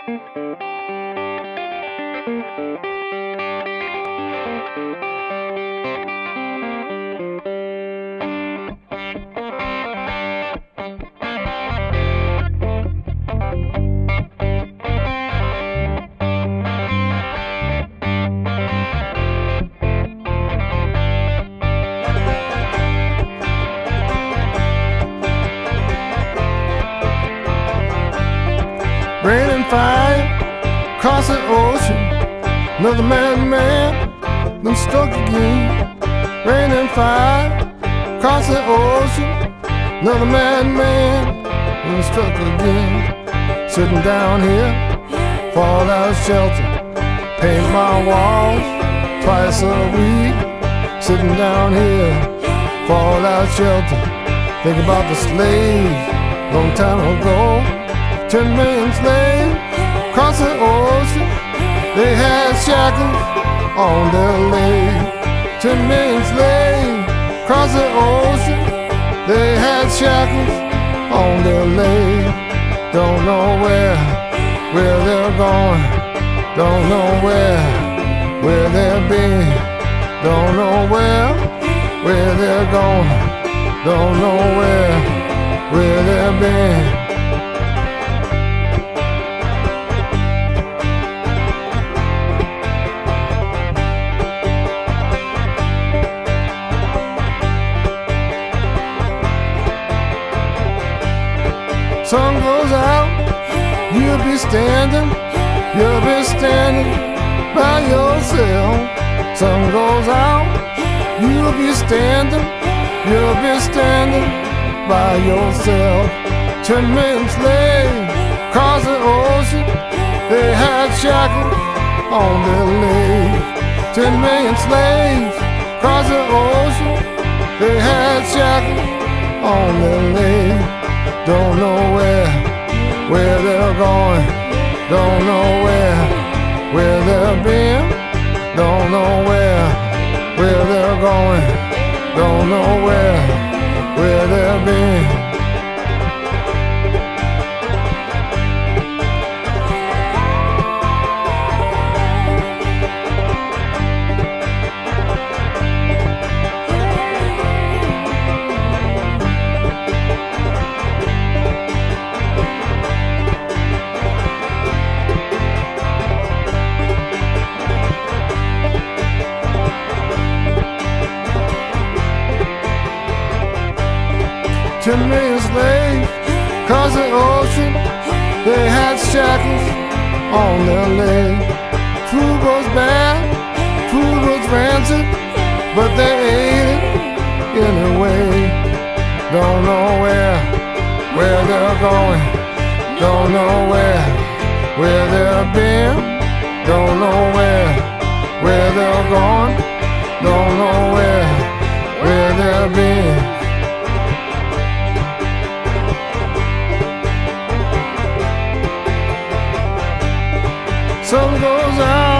Rain and fire across the ocean. Another man been struck again. Rain and fire across the ocean. Another man been struck again. Sitting down here, fallout shelter. Paint my walls twice a week. Sitting down here, fallout shelter. Think about the slaves long time ago. 10 million slaves across the ocean. They had shackles on their legs. 10 million slaves across the ocean. They had shackles on their legs. Don't know where they're going. Don't know where they've been. Don't know where they're going. Don't know where they've been. Sun goes out, you'll be standing by yourself. Sun goes out, you'll be standing by yourself. 10 million slaves across the ocean. They had shackles on their legs. 10 million slaves across the ocean. They had shackles on their legs. Don't know where they're going. Don't know where they've been. Don't know where they're going. Don't know where they've been. Ten million slaves across the ocean. They had shackles on their legs. Food was bad, food was rancid, but they ate it anyway. Don't know where they're going. Don't know where they've been. Don't know where they're going. Don't know where they've been. Sun goes out.